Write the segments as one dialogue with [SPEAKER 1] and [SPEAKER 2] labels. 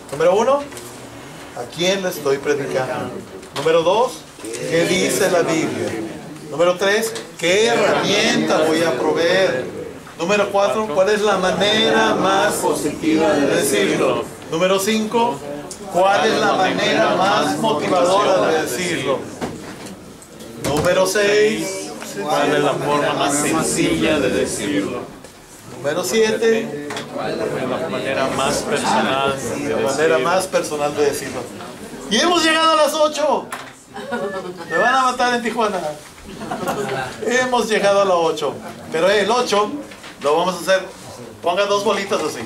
[SPEAKER 1] Número 1, ¿a quién le estoy predicando? Número 2, ¿qué dice la Biblia? Número 3, ¿qué herramienta voy a proveer? Número 4, ¿cuál es la manera más positiva de decirlo? Número 5, ¿cuál es la manera más motivadora de decirlo? Número 6,
[SPEAKER 2] ¿cuál es la forma más sencilla de decirlo?
[SPEAKER 1] Número 7,
[SPEAKER 2] ¿Cuál es la manera más personal de
[SPEAKER 1] la manera más personal de decirlo? Y hemos llegado a las 8. Me van a matar en Tijuana. Hemos llegado a las 8. Pero el 8 lo vamos a hacer. Ponga 2 bolitas así.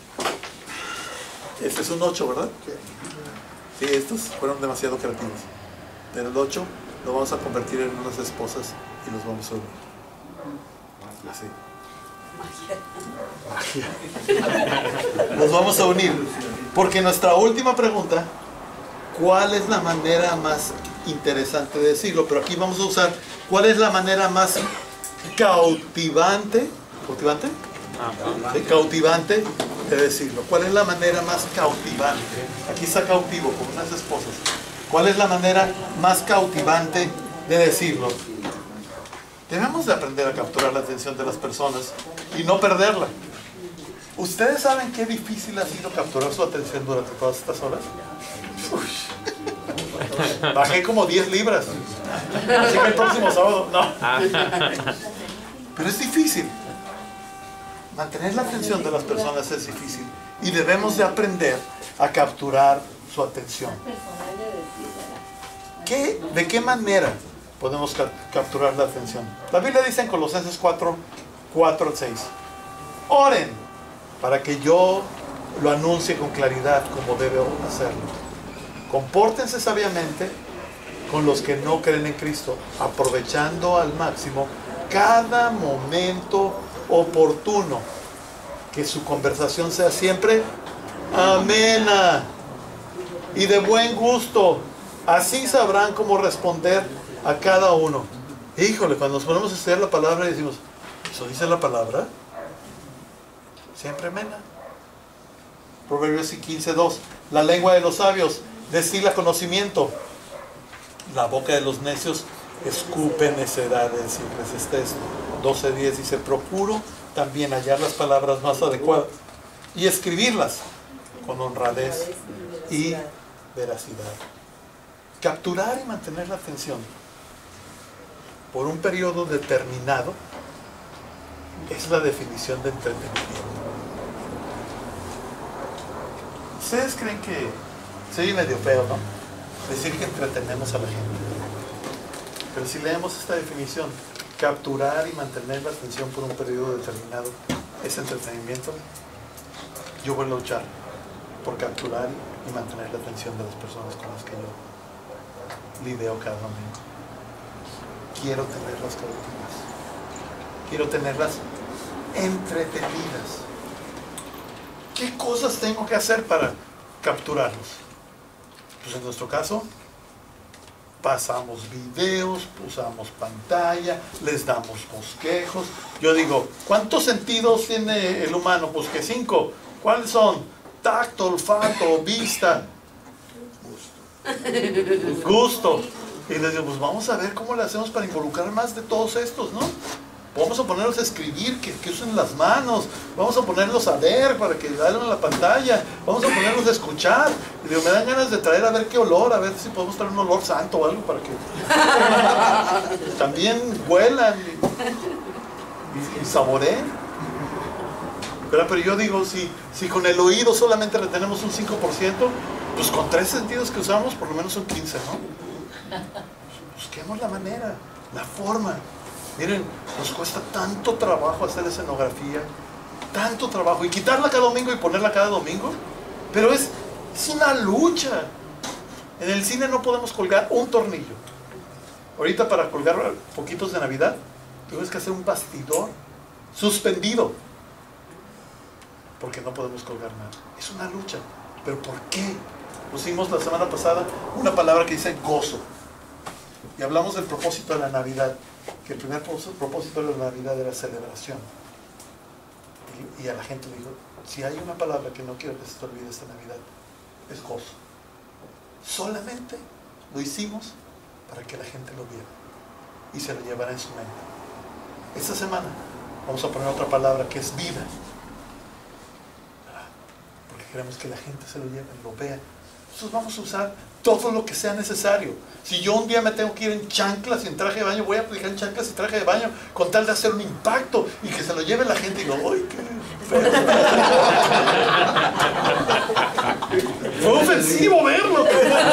[SPEAKER 1] Este es un 8, ¿verdad? Sí, estos fueron demasiado creativos. Pero el 8 lo vamos a convertir en unas esposas y los vamos a unir. Así. Magia. Los vamos a unir. Porque nuestra última pregunta, ¿cuál es la manera más interesante de decirlo? Pero aquí vamos a usar, ¿cuál es la manera más cautivante? ¿Cautivante? Sí, cautivante de decirlo. ¿Cuál es la manera más cautivante? Aquí está cautivo, con unas esposas. ¿Cuál es la manera más cautivante de decirlo? Debemos de aprender a capturar la atención de las personas y no perderla. ¿Ustedes saben qué difícil ha sido capturar su atención durante todas estas horas? Uy. Bajé como 10 libras. Así que el próximo sábado, no. Pero es difícil. Mantener la atención de las personas es difícil. Y debemos de aprender a capturar su atención. ¿De qué manera podemos capturar la atención? La Biblia dice en Colosenses 4 al 6. Oren para que yo lo anuncie con claridad como debo hacerlo. Compórtense sabiamente con los que no creen en Cristo, aprovechando al máximo cada momento oportuno. Que su conversación sea siempre amena y de buen gusto. Así sabrán cómo responder a cada uno. Híjole, cuando nos ponemos a estudiar la palabra y decimos, ¿eso dice la palabra? Siempre amena. Proverbios 15:2. La lengua de los sabios destila conocimiento. La boca de los necios escupe necedades. Y es texto. 12:10 dice, procuro también hallar las palabras más adecuadas y escribirlas con honradez y veracidad. Capturar y mantener la atención por un periodo determinado es la definición de entretenimiento. ¿Ustedes creen que soy medio feo, no? Decir que entretenemos a la gente. Pero si leemos esta definición, capturar y mantener la atención por un periodo determinado es entretenimiento, yo voy a luchar por capturar y mantener la atención de las personas con las que yo lidio cada domingo. Quiero tenerlas cautivas. Quiero tenerlas entretenidas. ¿Qué cosas tengo que hacer para capturarlos? Pues en nuestro caso, pasamos videos, usamos pantalla, les damos bosquejos. Yo digo, ¿cuántos sentidos tiene el humano? Pues que 5. ¿Cuáles son? Tacto, olfato, vista, gusto. Y les digo, pues vamos a ver cómo le hacemos para involucrar más de todos estos, ¿no? Vamos a ponerlos a escribir, que usen las manos. Vamos a ponerlos a ver para que hagan en la pantalla. Vamos a ponerlos a escuchar. Y digo, me dan ganas de traer a ver qué olor, a ver si podemos traer un olor santo o algo para que también huelan y saboreen. Pero yo digo, si con el oído solamente retenemos un 5%, pues con 3 sentidos que usamos, por lo menos un 15%, ¿no? Busquemos la manera, la forma. Miren, nos cuesta tanto trabajo hacer escenografía, tanto trabajo, y quitarla cada domingo y ponerla cada domingo, pero es una lucha. En el cine no podemos colgar un tornillo. Ahorita para colgar poquitos de Navidad, tienes que hacer un bastidor suspendido, porque no podemos colgar nada. Es una lucha. ¿Pero por qué? Pusimos la semana pasada una palabra que dice gozo. Y hablamos del propósito de la Navidad. Que el primer propósito de la Navidad era celebración. Y a la gente le dijo, si hay una palabra que no quiero que se te olvide esta Navidad, es gozo. Solamente lo hicimos para que la gente lo viera y se lo llevara en su mente. Esta semana vamos a poner otra palabra que es vida, porque queremos que la gente se lo lleve, lo vea. Entonces vamos a usar todo lo que sea necesario. Si yo un día me tengo que ir en chanclas y en traje de baño, voy a aplicar en chanclas y traje de baño con tal de hacer un impacto y que se lo lleve la gente y digo, ¡ay, qué feo! Fue ofensivo verlo.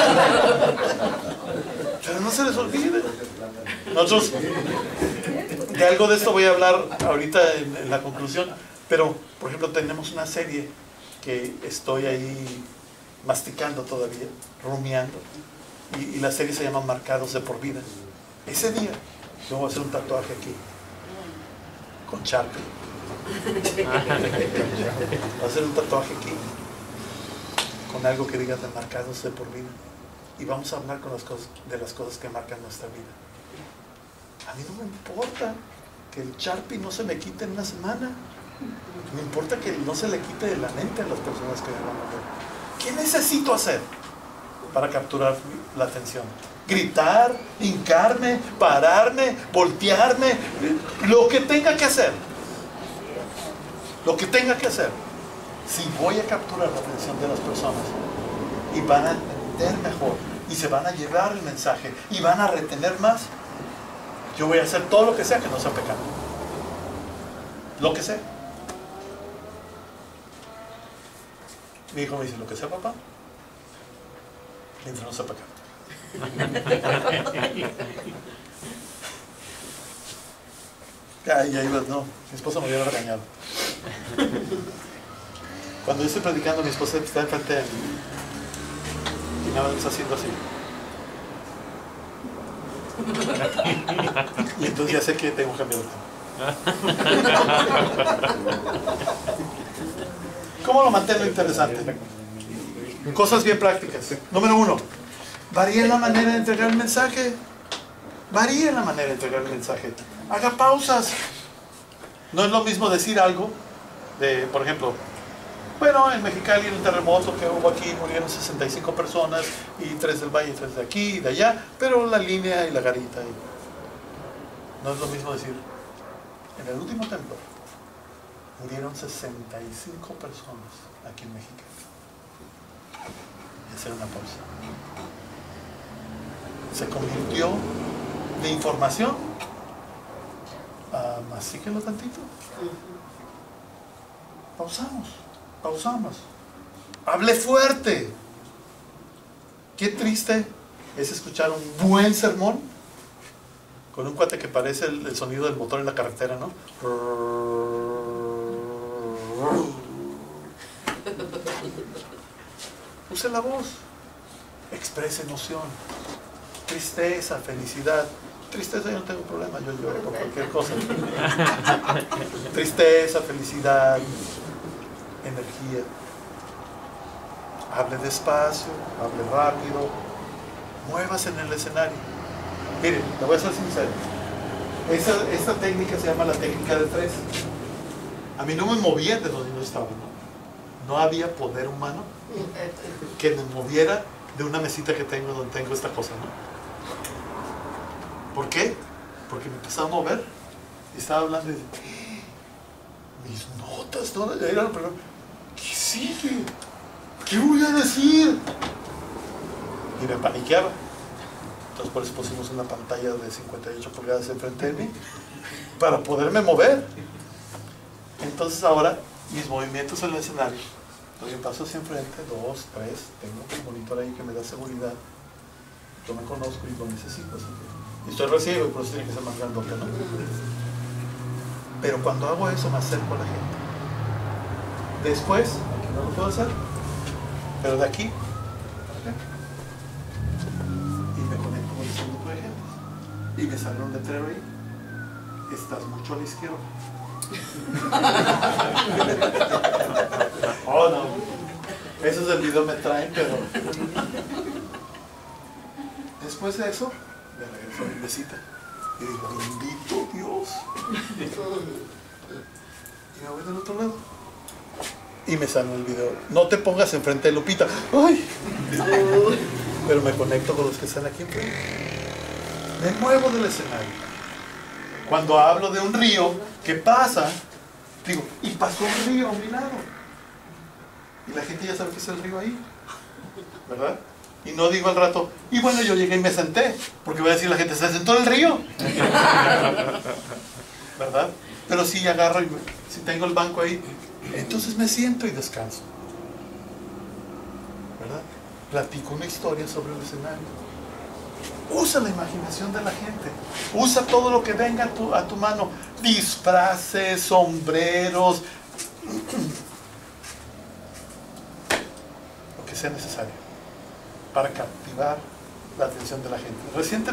[SPEAKER 1] Pero no se les olvide. Nosotros, de algo de esto voy a hablar ahorita en la conclusión, pero por ejemplo tenemos una serie que estoy ahí masticando todavía, rumiando, y la serie se llama Marcados de por vida. Ese día yo voy a hacer un tatuaje aquí con Sharpie. Voy a hacer un tatuaje aquí con algo que diga de marcados de por vida, y vamos a hablar de las cosas que marcan nuestra vida. A mí no me importa que el Sharpie no se me quite en una semana. Me importa que no se le quite de la mente a las personas que me van a ver. ¿Qué necesito hacer para capturar la atención? Gritar, hincarme, pararme, voltearme, lo que tenga que hacer. Lo que tenga que hacer. Si voy a capturar la atención de las personas y van a entender mejor y se van a llevar el mensaje y van a retener más, yo voy a hacer todo lo que sea que no sea pecado. Lo que sea. Mi hijo me dice, lo que sea, papá, mientras no sea pecado. Ya ibas, no, mi esposa me hubiera regañado. Cuando yo estoy predicando, mi esposa está enfrente de mí y nada más está haciendo así. Y entonces ya sé que tengo que cambiar de tema. ¿Cómo lo mantengo interesante? Cosas bien prácticas. Número 1, varíe la manera de entregar el mensaje. Varíe la manera de entregar el mensaje. Haga pausas. No es lo mismo decir algo de, por ejemplo, bueno, en Mexicali el terremoto que hubo aquí murieron 65 personas y 3 del valle y 3 de aquí y de allá, pero la línea y la garita. No es lo mismo decir, en el último temblor murieron 65 personas aquí en México. Y hacer una pausa. Se convirtió de información a masíquenlo tantito. Pausamos. Hablé fuerte. Qué triste es escuchar un buen sermón con un cuate que parece el sonido del motor en la carretera, ¿no? Use la voz, exprese emoción, tristeza, felicidad. Tristeza yo no tengo problema, yo lloro por cualquier cosa. Tristeza, felicidad, energía. Hable despacio, hable rápido, muévase en el escenario. Miren, le voy a ser sincero. Esta técnica se llama la técnica de 3. A mí no me movía de donde yo estaba, no había poder humano que me moviera de una mesita que tengo donde tengo esta cosa, ¿no? ¿Por qué? Porque me empezaba a mover y estaba hablando y mis notas, ¿no? Era lo primero. ¿Qué sigue? ¿Qué voy a decir? Y me paniqueaba. Entonces por eso pusimos una pantalla de 58 pulgadas enfrente de mí para poderme mover. Entonces ahora mis movimientos en el escenario, doy un paso hacia enfrente, 2, 3, tengo un monitor ahí que me da seguridad. Yo me conozco y lo necesito. Y estoy recién, por eso tiene que ser más grandote, ¿no? Pero cuando hago eso me acerco a la gente. Después, aquí no lo puedo hacer, pero de aquí, y me conecto con ese grupo de gente. Y me sale un letrero ahí. Estás mucho a la izquierda. Oh, no. Esos del video me traen, pero... Después de eso, me regreso a mi mesita. Y digo, bendito Dios. Y me voy del otro lado. Y me sale el video. No te pongas enfrente de Lupita. ¡Ay! Pero me conecto con los que están aquí enfrente. Me muevo del escenario. Cuando hablo de un río, ¿qué pasa? Digo, y pasó un río a mi lado. Y la gente ya sabe que es el río ahí. ¿Verdad? Y no digo al rato, y bueno, yo llegué y me senté. Porque voy a decir la gente, ¿se sentó en el río? ¿Verdad? Pero si agarro y si tengo el banco ahí, entonces me siento y descanso. ¿Verdad? Platico una historia sobre el escenario. Usa la imaginación de la gente. Usa todo lo que venga a tu mano. Disfraces, sombreros, lo que sea necesario para captivar la atención de la gente.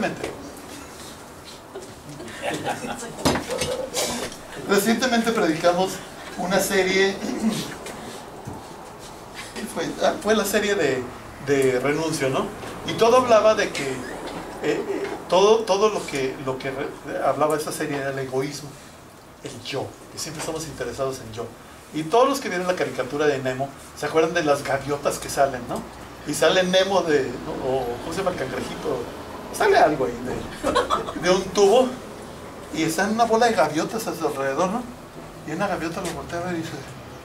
[SPEAKER 1] Recientemente predicamos una serie. Fue la serie de Renuncio, ¿no? Y todo hablaba de que todo lo que hablaba esta serie era el egoísmo, el yo, que siempre estamos interesados en yo. Y todos los que vieron la caricatura de Nemo se acuerdan de las gaviotas que salen, ¿no? Y sale Nemo ¿no? O ¿cómo se llama el cangrejito? Sale algo ahí de un tubo y está en una bola de gaviotas a su alrededor, ¿no? Y una gaviota lo voltea a ver y dice,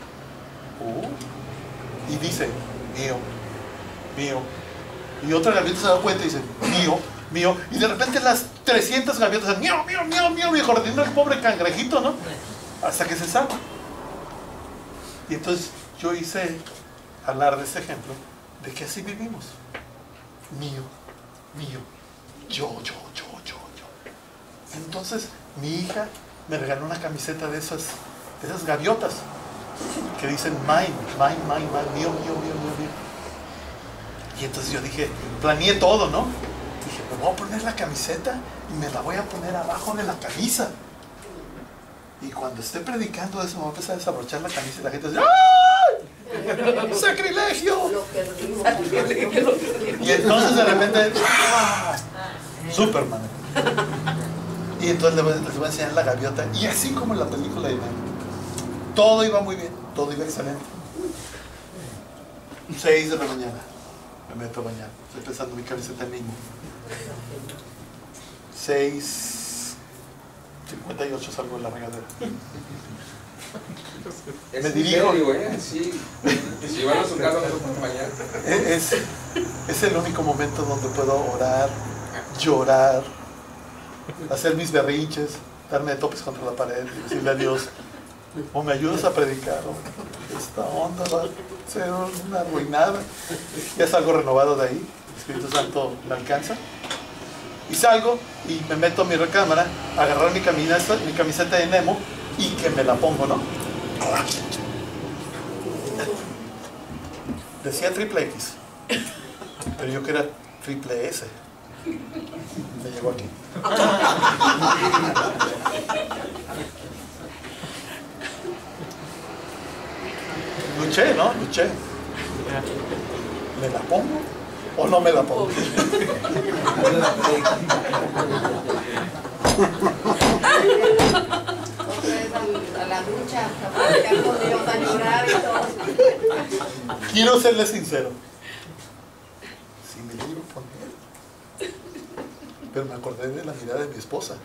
[SPEAKER 1] y dice, mío, mío. Y otra gaviota se da cuenta y dice, mío, mío. Y de repente las 300 gaviotas, mío, mío, mío, mío, mío, corriendo el pobre cangrejito, ¿no? Hasta que se salva. Y entonces yo hice hablar de ese ejemplo de que así vivimos. Mío, mío, yo. Entonces mi hija me regaló una camiseta de esas gaviotas que dicen mine, mío. Y entonces yo dije, planeé todo, ¿no? Dije, me voy a poner la camiseta y me la voy a poner abajo de la camisa. Y cuando esté predicando eso, me voy a empezar a desabrochar la camisa y la gente dice, ¡ay! ¡Sacrilegio! Y entonces de repente, ¡ah! Superman. Y entonces les voy a enseñar la gaviota. Y así como en la película de Nemo, todo iba muy bien, todo iba excelente. 6 de la mañana, me meto a bañar. Estoy pensando en mi camiseta Nemo. 6:58 salgo de la regadera. Me dirijo.
[SPEAKER 3] Sí. Si van a su casa, no se pueden bañar.
[SPEAKER 1] Es el único momento donde puedo orar, llorar, hacer mis berrinches, darme de topes contra la pared y decirle a Dios, o me ayudas a predicar, o esta onda va a ser una arruinada. Ya salgo renovado de ahí, el Espíritu Santo me alcanza. Y salgo y me meto a mi recámara a agarrar mi camiseta de Nemo y que me la pongo, ¿no? Decía triple X, pero yo quería triple S. Me llegó aquí. Luché, ¿no? Luché. ¿Me la pongo o no me la pongo?
[SPEAKER 4] A la ducha, a llorar y todo.
[SPEAKER 1] Quiero serle sincero. Sí me lo iba a poner, pero me acordé de la mirada de mi esposa,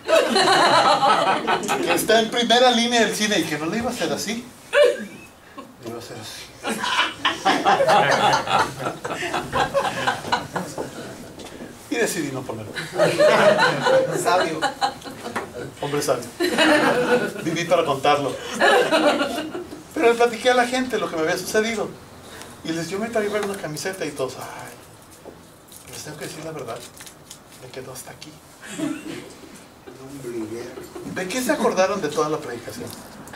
[SPEAKER 1] que está en primera línea del cine y que no le iba a hacer así. Le iba a hacer así. Y decidí no ponerlo.
[SPEAKER 3] Sabio.
[SPEAKER 1] Hombre sabio. Viví para contarlo. Pero le platiqué a la gente lo que me había sucedido. Y les dio, me traía una camiseta y todos, ay, les tengo que decir la verdad, me quedó hasta aquí. ¿De qué se acordaron de toda la predicación?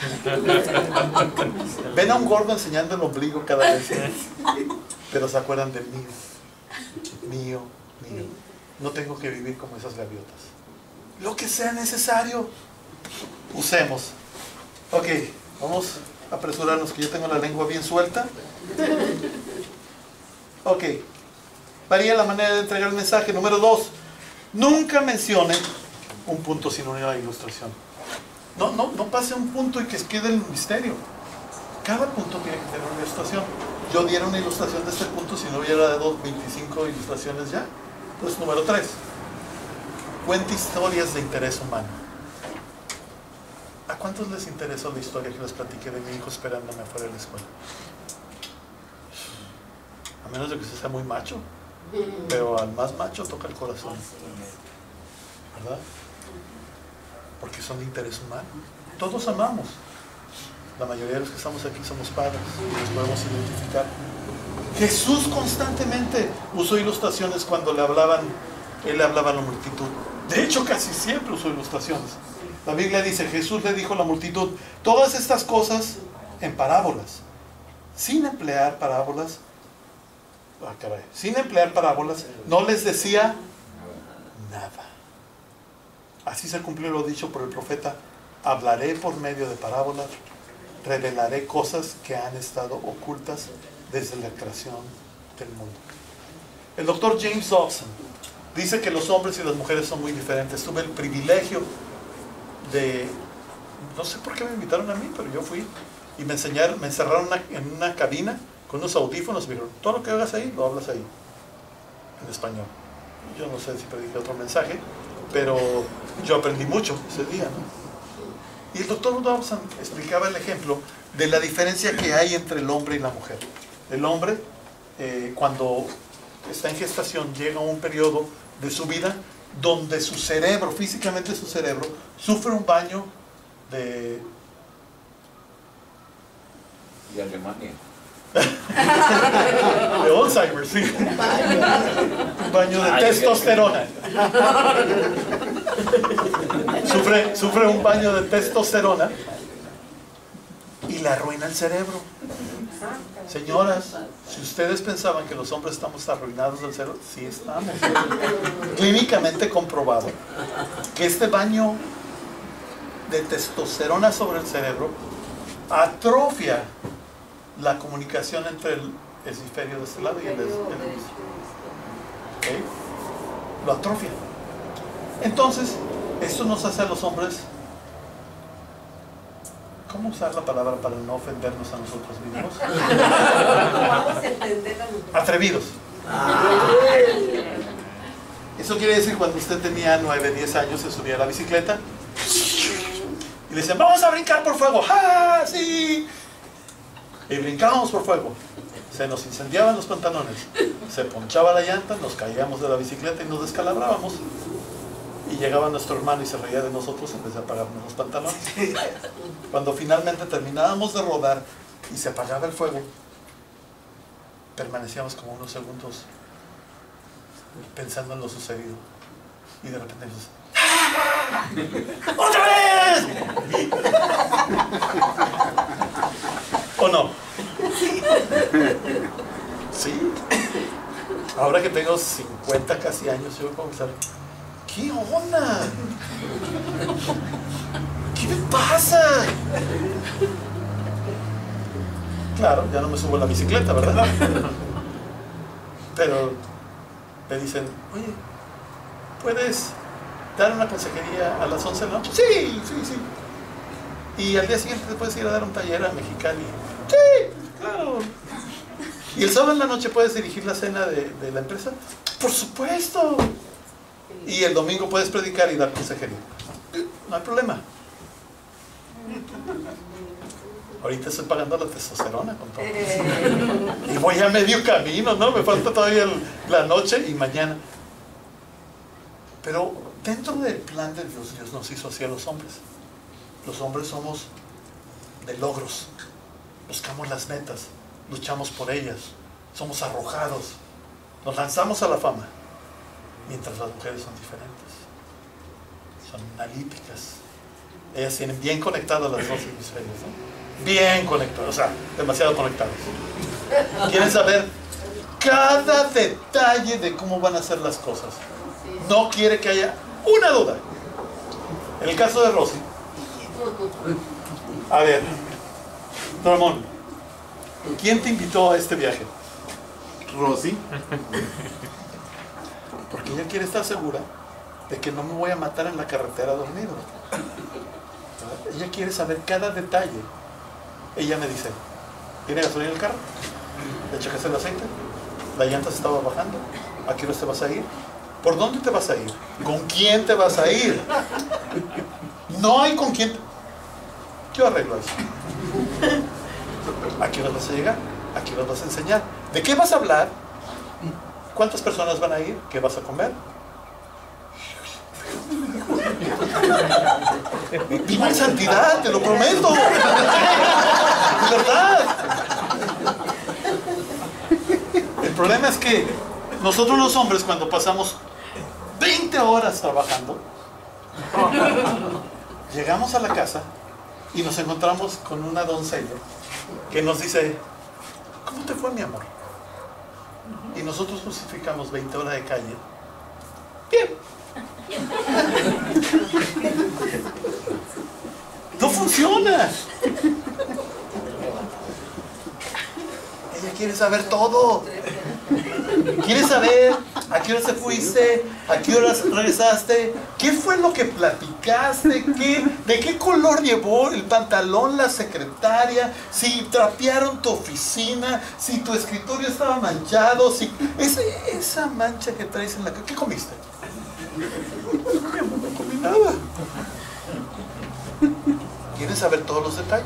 [SPEAKER 1] Ven a un gordo enseñando el ombligo cada vez, pero se acuerdan del mío. Mío. No tengo que vivir como esas gaviotas. Lo que sea necesario, usemos. Ok, vamos a apresurarnos, que yo tengo la lengua bien suelta. Ok, varía la manera de entregar el mensaje. Número 2, nunca mencione un punto sin una ilustración. No pase un punto y que quede el misterio. Cada punto tiene que tener una ilustración. Yo diera una ilustración de este punto si no hubiera dado 25 ilustraciones ya. Entonces, número 3. Cuenta historias de interés humano. ¿A cuántos les interesó la historia que les platiqué de mi hijo esperándome afuera de la escuela? A menos de que se sea muy macho. Pero al más macho toca el corazón. ¿Verdad? Porque son de interés humano. Todos amamos. La mayoría de los que estamos aquí somos padres y nos podemos identificar. Jesús constantemente usó ilustraciones cuando le hablaban, él le hablaba a la multitud. De hecho, casi siempre usó ilustraciones. La Biblia dice, Jesús le dijo a la multitud todas estas cosas en parábolas, sin emplear parábolas. Sin emplear parábolas, no les decía nada. Así se cumplió lo dicho por el profeta: hablaré por medio de parábolas, revelaré cosas que han estado ocultas desde la creación del mundo. El doctor James Dobson dice que los hombres y las mujeres son muy diferentes. Tuve el privilegio de, no sé por qué me invitaron a mí, pero yo fui y me encerraron en una cabina con unos audífonos y me dijeron, todo lo que hagas ahí, lo hablas ahí, en español. Yo no sé si prediqué otro mensaje, pero yo aprendí mucho ese día, ¿no? Y el doctor Dobson explicaba el ejemplo de la diferencia que hay entre el hombre y la mujer. El hombre, cuando está en gestación, llega a un periodo de su vida donde su cerebro, físicamente su cerebro, sufre un baño de...
[SPEAKER 2] Y Alemania.
[SPEAKER 1] de Alzheimer, sí. Un baño de testosterona. Sufre un baño de testosterona y le arruina el cerebro. Señoras, si ustedes pensaban que los hombres estamos arruinados del cerebro, sí estamos. Clínicamente comprobado que este baño de testosterona sobre el cerebro atrofia la comunicación entre el hemisferio de este lado y el hemisferio. ¿Okay? Lo atrofia. Entonces, esto nos hace a los hombres, ¿cómo usar la palabra para no ofendernos a nosotros mismos?
[SPEAKER 4] Vamos a entender la
[SPEAKER 1] Atrevidos. Eso quiere decir cuando usted tenía 9, 10 años, se subía a la bicicleta y le decían, vamos a brincar por fuego. ¡Ah, sí! Y brincábamos por fuego. Se nos incendiaban los pantalones, se ponchaba la llanta, nos caíamos de la bicicleta y nos descalabrábamos. Y llegaba nuestro hermano y se reía de nosotros en vez de apagarnos los pantalones. Cuando finalmente terminábamos de rodar y se apagaba el fuego, permanecíamos como unos segundos pensando en lo sucedido. Y de repente dices, ¡ah! ¡Otra vez! ¿O no? Sí. Ahora que tengo 50 casi años, yo puedo pensar, ¿qué onda? ¿Qué me pasa? Claro, ya no me subo a la bicicleta, ¿verdad? Pero me dicen, oye, ¿puedes dar una consejería a las 11 de la noche? Sí, sí, sí. Y al día siguiente te puedes ir a dar un taller a Mexicali. Sí, claro. ¿Y el sábado en la noche puedes dirigir la cena de la empresa? Por supuesto. Y el domingo puedes predicar y dar consejería. No hay problema. Ahorita estoy pagando la testosterona con todo. Y voy a medio camino, ¿no? Me falta todavía la noche y mañana. Pero dentro del plan de Dios, Dios nos hizo así a los hombres. Los hombres somos de logros. Buscamos las metas, luchamos por ellas, somos arrojados, nos lanzamos a la fama. Mientras las mujeres son diferentes, son analíticas. Ellas tienen bien conectadas las dos hemisferios, ¿no? Bien conectadas, o sea, demasiado conectadas. Quieren saber cada detalle de cómo van a hacer las cosas. No quiere que haya una duda. En el caso de Rosy, a ver, Ramón, ¿quién te invitó a este viaje?
[SPEAKER 2] Rosy.
[SPEAKER 1] Porque ella quiere estar segura de que no me voy a matar en la carretera dormido. ¿Verdad? Ella quiere saber cada detalle. Ella me dice, ¿Tiene gasolina el carro? ¿Le checaste el aceite? ¿La llanta se estaba bajando? ¿A qué hora te vas a ir? ¿Por dónde te vas a ir? ¿Con quién te vas a ir? No hay con quién. Yo arreglo eso. ¿A qué hora vas a llegar? ¿A qué hora vas a enseñar? ¿De qué vas a hablar? ¿Cuántas personas van a ir? ¿Qué vas a comer? Viva en santidad, te lo prometo. De verdad. El problema es que nosotros los hombres, cuando pasamos 20 horas trabajando, llegamos a la casa y nos encontramos con una doncella que nos dice: ¿cómo te fue, mi amor? Y nosotros justificamos 20 horas de calle. Bien. No funciona. Ella quiere saber todo. Quiere saber a qué hora se fuiste, a qué hora regresaste, qué fue lo que platicaste, de qué color llevó el pantalón la secretaria, si trapearon tu oficina, si tu escritorio estaba manchado, si esa mancha que traes en la cara. ¿Qué comiste? No comí nada. Quieren saber todos los detalles.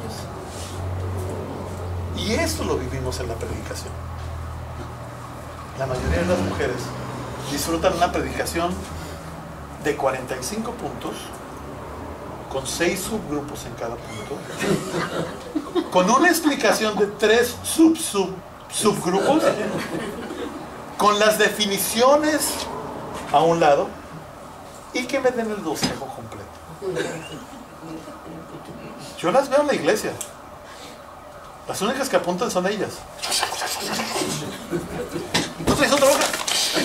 [SPEAKER 1] Y esto lo vivimos en la predicación. La mayoría de las mujeres disfrutan una predicación de 45 puntos, con 6 subgrupos en cada punto, con una explicación de 3 subgrupos, con las definiciones a un lado, y que me den el bosquejo completo. Yo las veo en la iglesia. Las únicas que apuntan son ellas. ¿No traes otra hoja?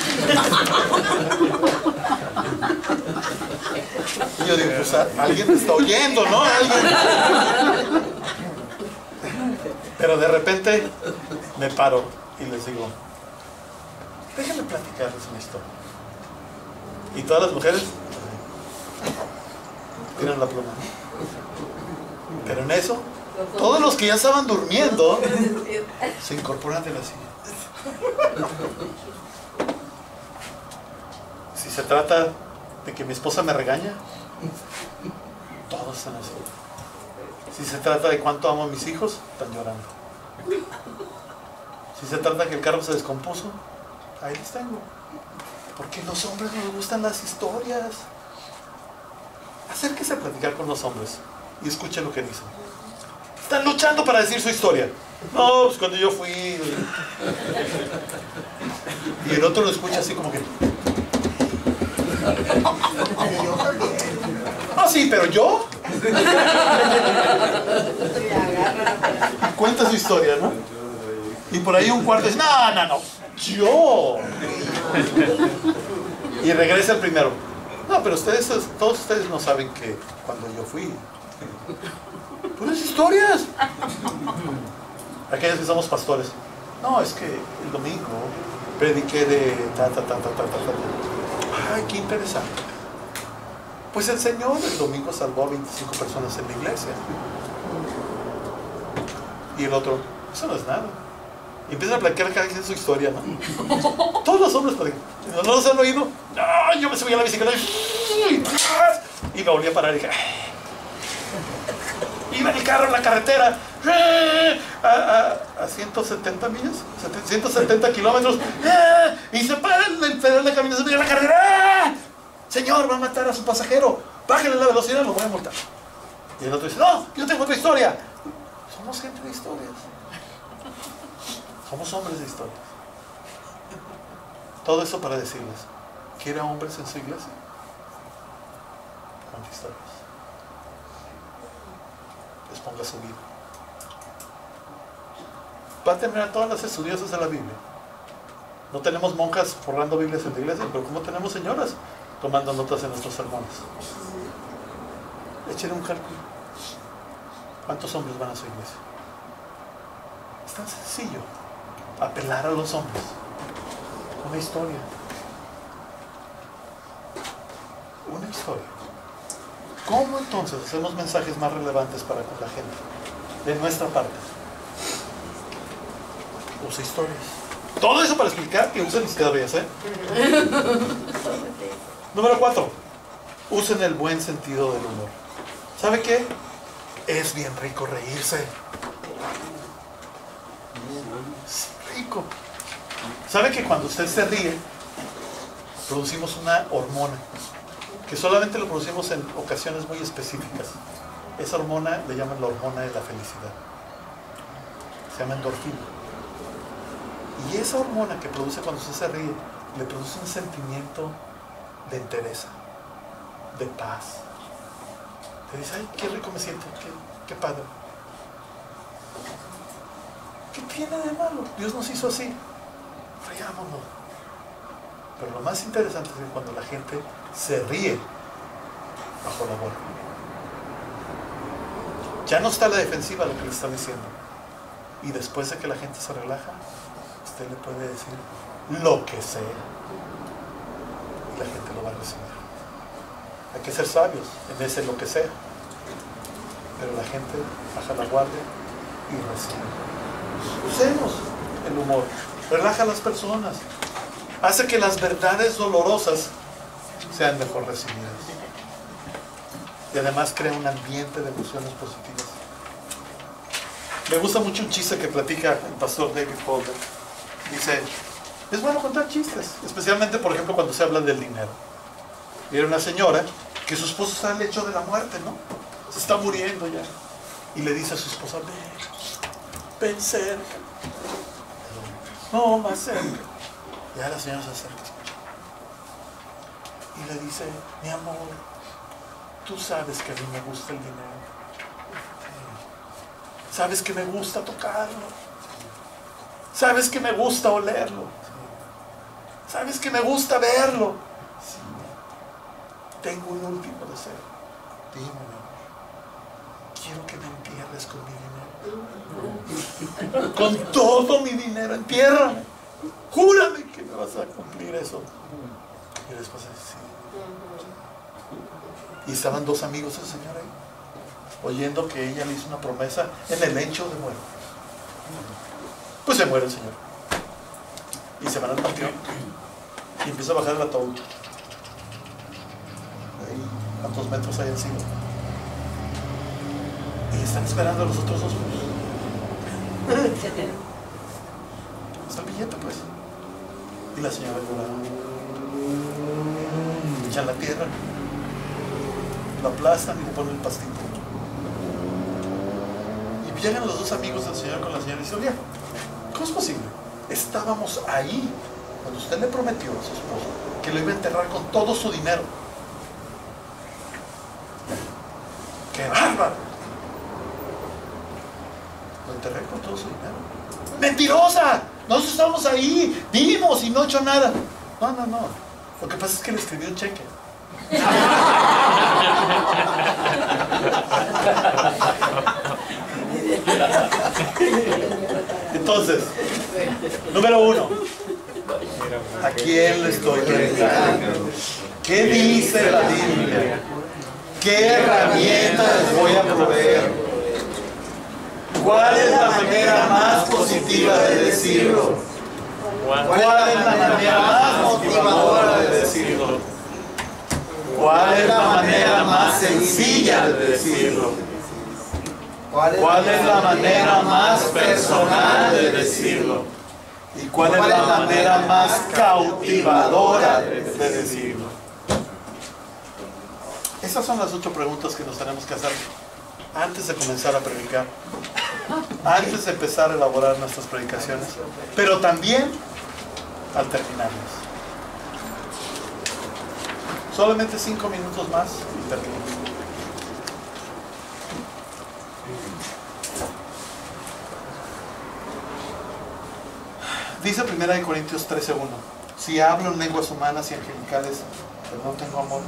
[SPEAKER 1] Y yo digo, pues alguien me está oyendo, ¿no? ¿Alguien? Pero de repente me paro y les digo: déjenme platicarles una historia. Y todas las mujeres tiran la pluma. Pero en eso, todos los que ya estaban durmiendo se incorporan de la silla. Si se trata de que mi esposa me regaña, todos están así. Si se trata de cuánto amo a mis hijos, están llorando. Si se trata de que el carro se descompuso, ahí les tengo. Porque a los hombres nos gustan las historias. Acérquese a platicar con los hombres y escuche lo que dicen. Están luchando para decir su historia. No, pues cuando yo fui... Y el otro lo escucha así como que... Ah, sí, pero yo... Cuenta su historia, ¿no? Y por ahí un cuarto dice: no, yo. Y regresa el primero: no, pero todos ustedes no saben que cuando yo fui... Puras historias. Aquellos que somos pastores: no, es que el domingo prediqué de ta. Ay, qué interesante. Pues el Señor el domingo salvó a 25 personas en la iglesia. Y el otro: eso no es nada. Y empieza a platicar cada quien su historia, ¿no? Todos los hombres platican. ¿No los han oído? No, yo me subí a la bicicleta y me volví a parar y dije... Iba en el carro en la carretera a 170 millas, 170 kilómetros, y se para el pedal de camino, se mira la carretera. Señor, va a matar a su pasajero, bájale la velocidad, lo voy a multar. Y el otro dice: no, yo tengo otra historia. Somos gente de historias. Somos hombres de historias. Todo eso para decirles: ¿quiere hombres en su iglesia? Cuenta historias. Les ponga su vida. Va a tener a todas las estudiosas de la Biblia. No tenemos monjas forrando Biblias en la iglesia, pero como tenemos señoras tomando notas en nuestros sermones. Echen un cálculo. ¿Cuántos hombres van a su iglesia? Es tan sencillo apelar a los hombres. Una historia. Una historia. ¿Cómo entonces hacemos mensajes más relevantes para la gente? De nuestra parte. Usa historias. Todo eso para explicar que usen historias, ¿eh? Número 4. Usen el buen sentido del humor. ¿Sabe qué? Es bien rico reírse. Es rico. ¿Sabe que cuando usted se ríe, producimos una hormona? Que solamente lo producimos en ocasiones muy específicas. Esa hormona le llaman la hormona de la felicidad. Se llama endorfina. Y esa hormona que produce cuando usted se ríe, le produce un sentimiento de entereza, de paz. Te dice, ay, qué rico me siento, qué padre. ¿Qué tiene de malo? Dios nos hizo así. Riámonos. Pero lo más interesante es que cuando la gente se ríe bajo la boca, ya no está a la defensiva lo que le está diciendo. Y después de que la gente se relaja, usted le puede decir lo que sea. Y la gente lo va a recibir. Hay que ser sabios en ese lo que sea. Pero la gente baja la guardia y recibe. Usemos el humor. Relaja a las personas. Hace que las verdades dolorosas sean mejor recibidas. Y además crea un ambiente de emociones positivas. Me gusta mucho un chiste que platica el pastor David Holder. Dice, es bueno contar chistes, especialmente por ejemplo cuando se habla del dinero. Y era una señora que su esposo está al lecho de la muerte, ¿no? Se está muriendo ya. Y le dice a su esposa, ven cerca. No, más cerca. Ya la señora se acerca. Y le dice, mi amor, tú sabes que a mí me gusta el dinero. Sabes que me gusta tocarlo. Sabes que me gusta olerlo. Sabes que me gusta verlo. Sí. Tengo un último deseo. Dime, mi amor. Quiero que me entierres con mi dinero. Con todo mi dinero, entiérrame. Júrame que me vas a cumplir eso. Y después dice, sí. Y estaban dos amigos del Señor ahí, oyendo que ella le hizo una promesa en el lecho de muerte. Pues se muere el Señor. Y se van al panteón. Y empieza a bajar el ataúd. Ahí, ¿cuántos metros hay encima? Y están esperando a los otros dos. Está el billete, pues. Y la señora llorando. Echan la tierra, lo aplastan y le ponen el pastito. Y llegan los dos amigos del Señor con la señora y dicen, oye, ¿cómo es posible? Estábamos ahí cuando usted le prometió a su esposo que lo iba a enterrar con todo su dinero. ¡Qué bárbaro! Lo enterré con todo su dinero. ¡Mentirosa! Nosotros estábamos ahí, vimos y no he hecho nada. No. Lo que pasa es que le escribí un cheque. Entonces, número 1. ¿A quién le estoy predicando? ¿Qué dice la Biblia? ¿Qué herramientas les voy a proveer? ¿Cuál es la manera más positiva de decirlo? ¿Cuál es la manera más motivadora de decirlo? ¿Cuál es la manera más sencilla de decirlo? ¿Cuál es la manera más personal de decirlo? ¿Y cuál es la manera más cautivadora de decirlo? Esas son las 8 preguntas que nos tenemos que hacer antes de comenzar a predicar, antes de empezar a elaborar nuestras predicaciones, pero también al terminarlas. Solamente 5 minutos más y terminamos. Dice 1 Corintios 13:1, si hablo en lenguas humanas y angelicales, pero no tengo amor,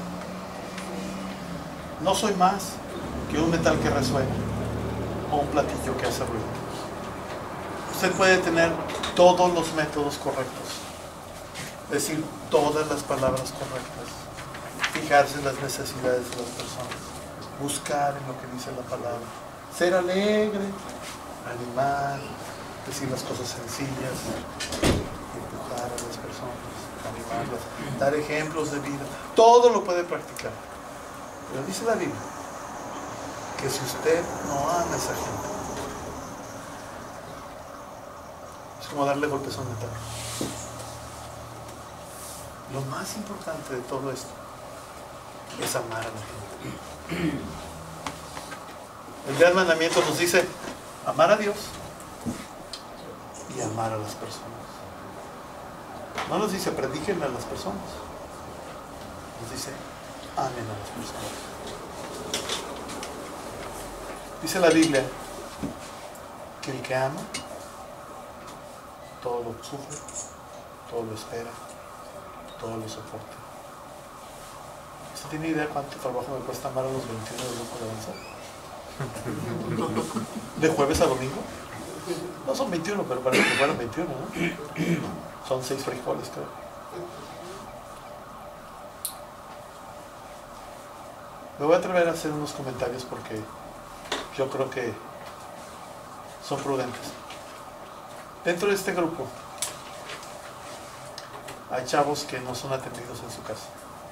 [SPEAKER 1] no soy más que un metal que resuena o un platillo que hace ruido. Usted puede tener todos los métodos correctos, decir todas las palabras correctas, fijarse en las necesidades de las personas, buscar en lo que dice la palabra, ser alegre, animal, decir las cosas sencillas, empujar a las personas, animarlas, dar ejemplos de vida. Todo lo puede practicar. Pero dice la Biblia que si usted no ama a esa gente, es como darle golpes a un metal. Lo más importante de todo esto es amar a la gente. El gran mandamiento nos dice amar a Dios y amar a las personas. No nos dice prediquen a las personas, nos dice amen a las personas. Dice la Biblia que el que ama todo lo sufre, todo lo espera, todo lo soporta. ¿Usted tiene idea cuánto trabajo me cuesta amar a los 21 del grupo de danza? ¿De jueves a domingo? No son 21, pero parece que fueran 21, ¿no? Son 6 frijoles, creo. Me voy a atrever a hacer unos comentarios porque yo creo que son prudentes. Dentro de este grupo hay chavos que no son atendidos en su casa,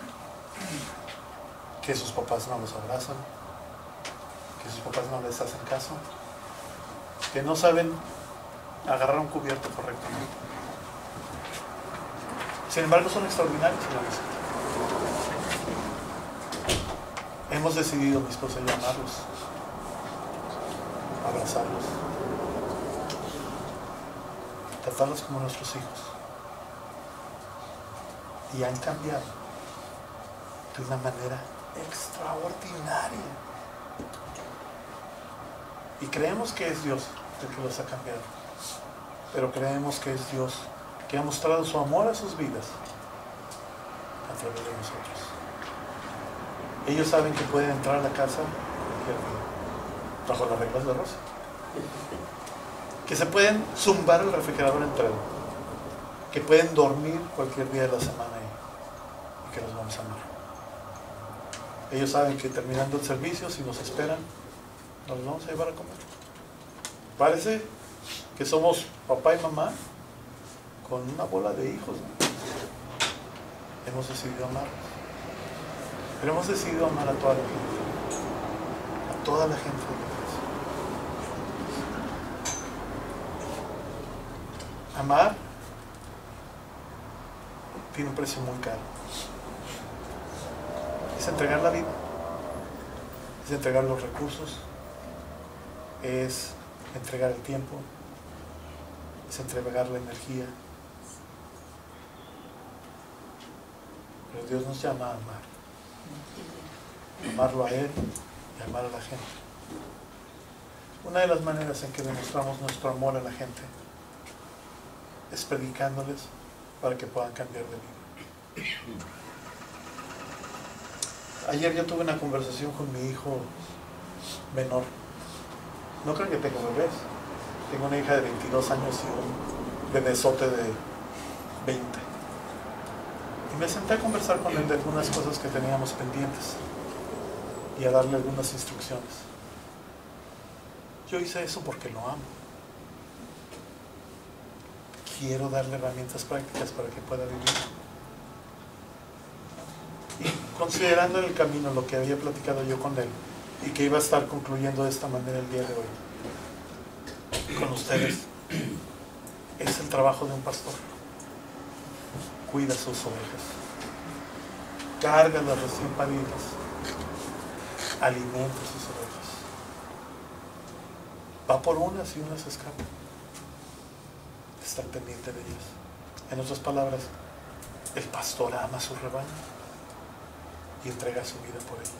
[SPEAKER 1] que sus papás no los abrazan, que sus papás no les hacen caso, que no saben agarrar un cubierto correctamente. Sin embargo, son extraordinarios en la visita. Hemos decidido, mi esposa y yo, amarlos, abrazarlos, tratarlos como nuestros hijos. Y han cambiado de una manera extraordinaria. Y creemos que es Dios el que los ha cambiado. Pero creemos que es Dios que ha mostrado su amor a sus vidas a través de nosotros. Ellos saben que pueden entrar a la casa bajo las reglas de Rosa. Que se pueden zumbar el refrigerador entero. Que pueden dormir cualquier día de la semana y que los vamos a amar. Ellos saben que terminando el servicio, si nos esperan, nos vamos a llevar a comer. Parece que somos papá y mamá con una bola de hijos, ¿no? Hemos decidido amarlos. Pero hemos decidido amar a toda la gente. A toda la gente de la iglesia. Amar tiene un precio muy caro. Es entregar la vida, es entregar los recursos, es entregar el tiempo, es entregar la energía. Pero Dios nos llama a amar. Amarlo a Él y amar a la gente. Una de las maneras en que demostramos nuestro amor a la gente es predicándoles para que puedan cambiar de vida. Ayer yo tuve una conversación con mi hijo menor. No creo que tenga bebés. Tengo una hija de 22 años y un bebesote de 20. Y me senté a conversar con él de algunas cosas que teníamos pendientes y a darle algunas instrucciones. Yo hice eso porque lo amo. Quiero darle herramientas prácticas para que pueda vivir. Y considerando en el camino lo que había platicado yo con él y que iba a estar concluyendo de esta manera el día de hoy con ustedes, es el trabajo de un pastor. Cuida sus ovejas, carga las recién paridas, alimenta sus ovejas, va por unas y unas escapan, está pendiente de ellas. En otras palabras, el pastor ama a su rebaño y entrega su vida por ellos.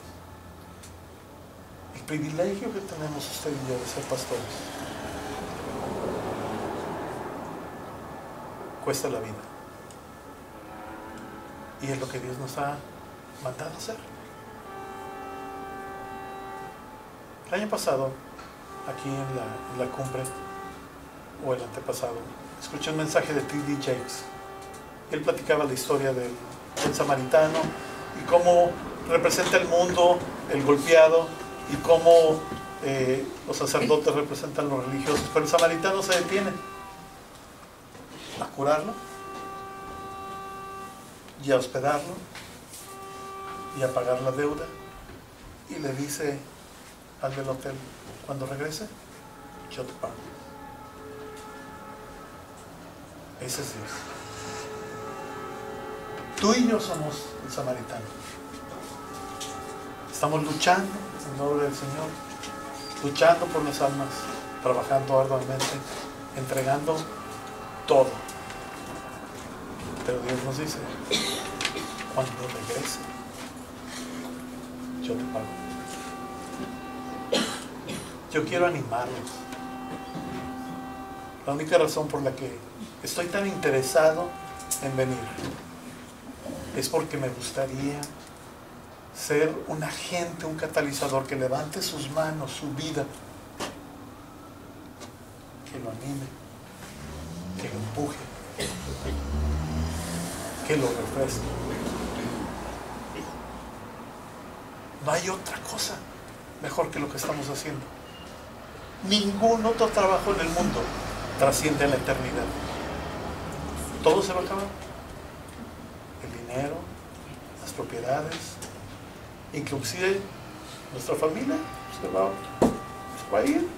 [SPEAKER 1] El privilegio que tenemos usted y yo de ser pastores cuesta la vida. Y es lo que Dios nos ha mandado a hacer. El año pasado, aquí en la cumbre, o el antepasado, escuché un mensaje de T.D. Jakes. Él platicaba la historia del samaritano y cómo representa el mundo, el golpeado, y cómo los sacerdotes representan los religiosos, pero el samaritano se detiene a curarlo y a hospedarlo y a pagar la deuda, y le dice al del hotel: cuando regrese, yo te pago. Ese es Dios. Tú y yo somos el samaritano. Estamos luchando en nombre del Señor, luchando por las almas, trabajando arduamente, entregando todo. Pero Dios nos dice: cuando regrese, yo te pago. Yo quiero animarlos. La única razón por la que estoy tan interesado en venir es porque me gustaría ser un agente, un catalizador que levante sus manos, su vida, que lo anime, que lo empuje, que lo refresque. No hay otra cosa mejor que lo que estamos haciendo. Ningún otro trabajo en el mundo trasciende a la eternidad. Todo se va a acabar. El dinero, las propiedades, inclusive nuestra familia se va a ir.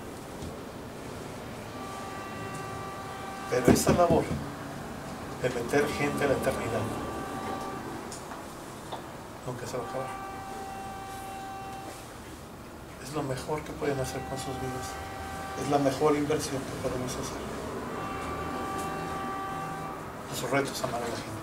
[SPEAKER 1] Pero esa labor de meter gente a la eternidad nunca se va a acabar. Es lo mejor que pueden hacer con sus vidas. Es la mejor inversión que podemos hacer. Su reto es amar a la gente.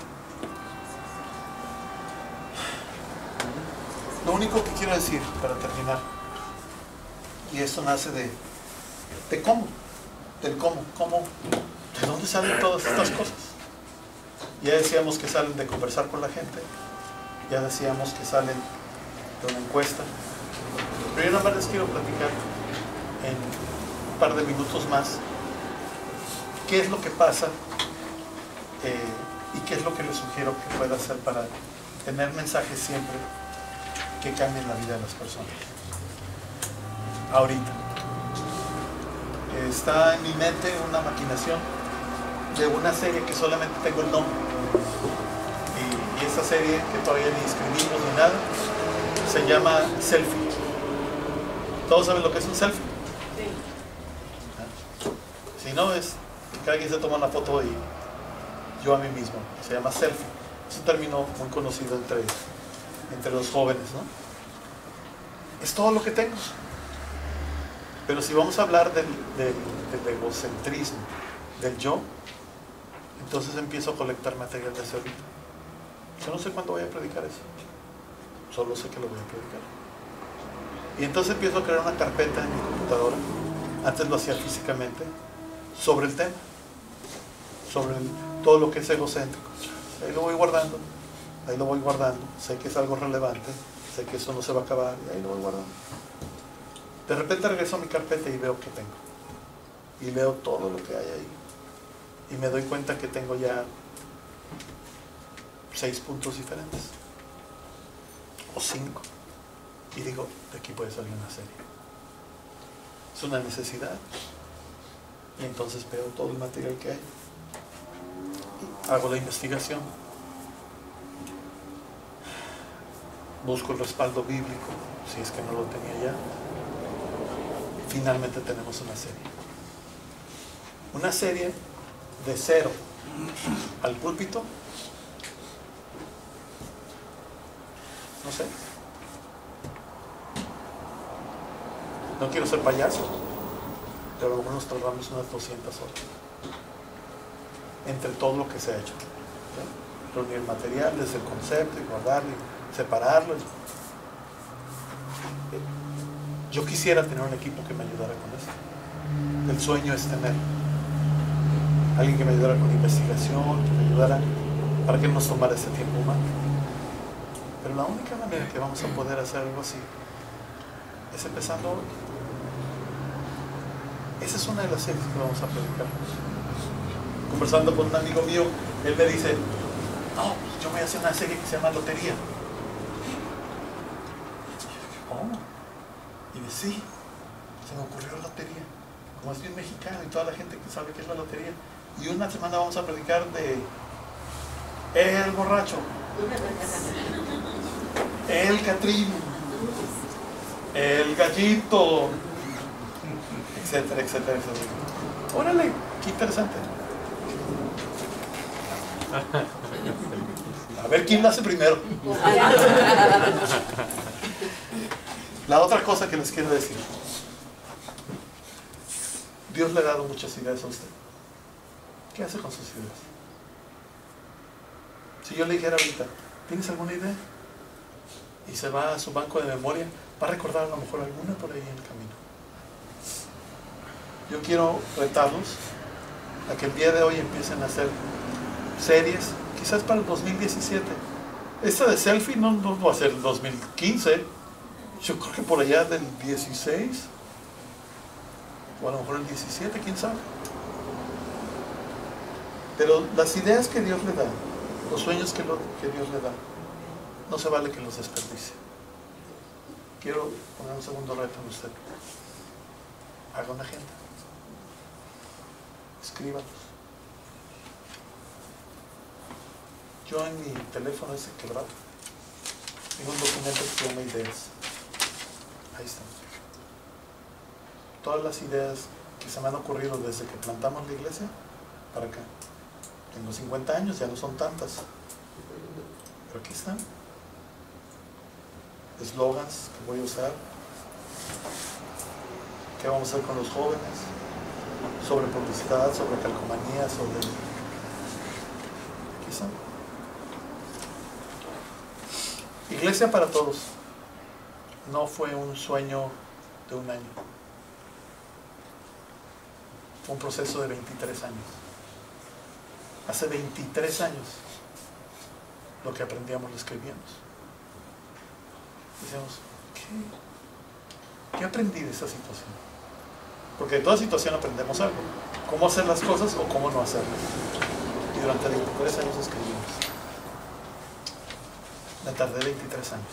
[SPEAKER 1] Lo único que quiero decir para terminar, y esto nace de cómo, del cómo, ¿de dónde salen todas estas cosas? Ya decíamos que salen de conversar con la gente, ya decíamos que salen de una encuesta, pero yo nada más les quiero platicar en un par de minutos más qué es lo que pasa y qué es lo que les sugiero que pueda hacer para tener mensajes siempre que cambien la vida de las personas. Ahorita está en mi mente una maquinación de una serie que solamente tengo el nombre, y esa serie, que todavía ni escribimos ni nada, se llama Selfie. ¿Todos saben lo que es un selfie? Si no, es que alguien se toma una foto y yo a mí mismo. Se llama selfie. Es un término muy conocido entre los jóvenes, ¿no? Es todo lo que tengo. Pero si vamos a hablar del egocentrismo, del yo, entonces empiezo a colectar material de ese ahorita. Yo no sé cuándo voy a predicar eso. Solo sé que lo voy a predicar. Y entonces empiezo a crear una carpeta en mi computadora. Antes lo hacía físicamente, sobre el tema, sobre todo lo que es egocéntrico. Ahí lo voy guardando, sé que es algo relevante, sé que eso no se va a acabar, y ahí lo voy guardando. De repente regreso a mi carpeta y veo que tengo, y leo todo lo que hay ahí, y me doy cuenta que tengo ya 6 puntos diferentes, o 5, y digo, de aquí puede salir una serie. Es una necesidad. Y entonces veo todo el material que hay, hago la investigación, busco el respaldo bíblico, si es que no lo tenía ya. Finalmente tenemos una serie de 0 al púlpito, no sé, no quiero ser payaso, pero a lo mejor nos tardamos unas 200 horas entre todo lo que se ha hecho, ¿sí? Reunir material desde el concepto y guardarlo y separarlo. Yo quisiera tener un equipo que me ayudara con eso. El sueño es tener alguien que me ayudara con investigación, que me ayudara para que no nos tomara ese tiempo humano. Pero la única manera que vamos a poder hacer algo así es empezando hoy. Esa es una de las series que vamos a predicar. Conversando con un amigo mío, él me dice, no, yo voy a hacer una serie que se llama Lotería. ¿Cómo? Y dice, sí, Se me ocurrió la lotería. Como es bien mexicano y toda la gente que sabe qué es la lotería. Y una semana vamos a predicar de el borracho, el Catrino, el gallito, etcétera, etcétera, etcétera. Órale, qué interesante. A ver quién lo hace primero. La otra cosa que les quiero decir. Dios le ha dado muchas ideas a usted. ¿Qué hace con sus ideas? Si yo le dijera ahorita, ¿tienes alguna idea? Y se va a su banco de memoria, va a recordar a lo mejor alguna por ahí en el camino. Yo quiero retarlos a que el día de hoy empiecen a hacer series, quizás para el 2017. Esta de selfie no va a ser el 2015. Yo creo que por allá del 16, o a lo mejor el 17, quién sabe. Pero las ideas que Dios le da, los sueños que Dios le da, no se vale que los desperdicie. Quiero poner un segundo reto en usted. Haga una agenda. Escríbalos. Yo en mi teléfono ese quebrado tengo un documento que se llama ideas. Ahí están. Todas las ideas que se me han ocurrido desde que plantamos la iglesia para acá. Tengo 50 años, ya no son tantas. Pero aquí están. Eslogans que voy a usar. ¿Qué vamos a hacer con los jóvenes? Sobre publicidad, sobre calcomanía, sobre... Aquí están. Iglesia para Todos no fue un sueño de un año. Fue un proceso de 23 años. Hace 23 años lo que aprendíamos lo escribíamos. Decíamos, ¿qué aprendí de esa situación? Porque de toda situación aprendemos algo. Cómo hacer las cosas o cómo no hacerlas. Y durante 23 años escribimos. Me tardé 23 años.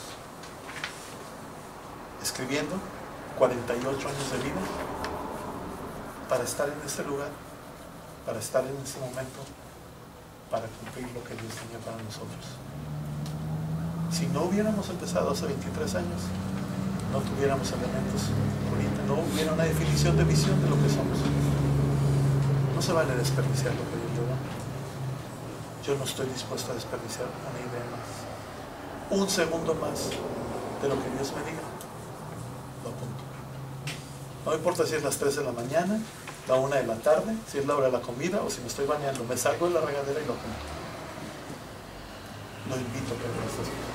[SPEAKER 1] Escribiendo 48 años de vida para estar en este lugar, para estar en este momento, para cumplir lo que Dios tenía para nosotros. Si no hubiéramos empezado hace 23 años, no tuviéramos elementos ahorita, no hubiera una definición de visión de lo que somos. No se vale desperdiciar lo que Dios le da. Yo no estoy dispuesto a desperdiciar una idea más. Un segundo más de lo que Dios me diga, lo apunto. No importa si es las 3 de la mañana, la 1 de la tarde, si es la hora de la comida o si me estoy bañando, me salgo de la regadera y lo apunto. Lo invito a que haga estas cosas.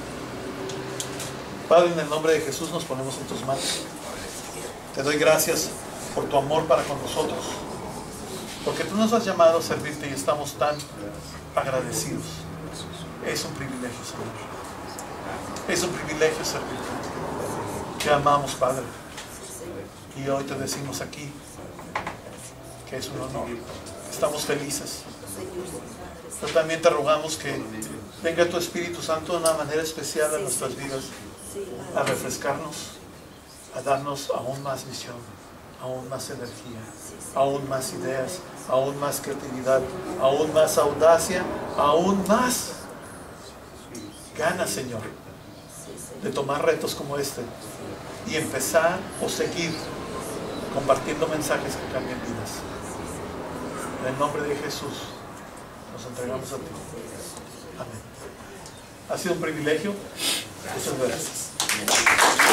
[SPEAKER 1] Padre, en el nombre de Jesús nos ponemos en tus manos. Te doy gracias por tu amor para con nosotros, porque tú nos has llamado a servirte y estamos tan agradecidos. Es un privilegio, Señor. Es un privilegio servirte. Te amamos, Padre. Y hoy te decimos aquí que es un honor. Estamos felices. Pero también te rogamos que venga tu Espíritu Santo de una manera especial a nuestras vidas, a refrescarnos, a darnos aún más visión, aún más energía, aún más ideas, aún más creatividad, aún más audacia, aún más ganas, Señor, de tomar retos como este y empezar o seguir compartiendo mensajes que cambien vidas. En el nombre de Jesús nos entregamos a ti. Amén. Ha sido un privilegio. Muchas gracias.